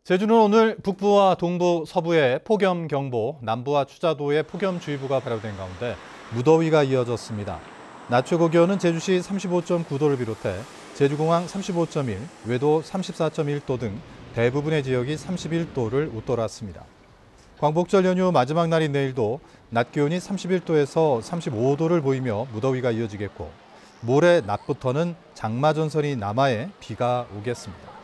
제주는 오늘 북부와 동부, 서부에 폭염경보, 남부와 추자도에 폭염주의보가 발효된 가운데 무더위가 이어졌습니다. 낮 최고 기온은 제주시 35.9도를 비롯해 제주공항 35.1, 외도 34.1도 등 대부분의 지역이 31도를 웃돌았습니다. 광복절 연휴 마지막 날인 내일도 낮 기온이 31도에서 35도를 보이며 무더위가 이어지겠고 모레 낮부터는 장마 전선이 남하해 비가 오겠습니다.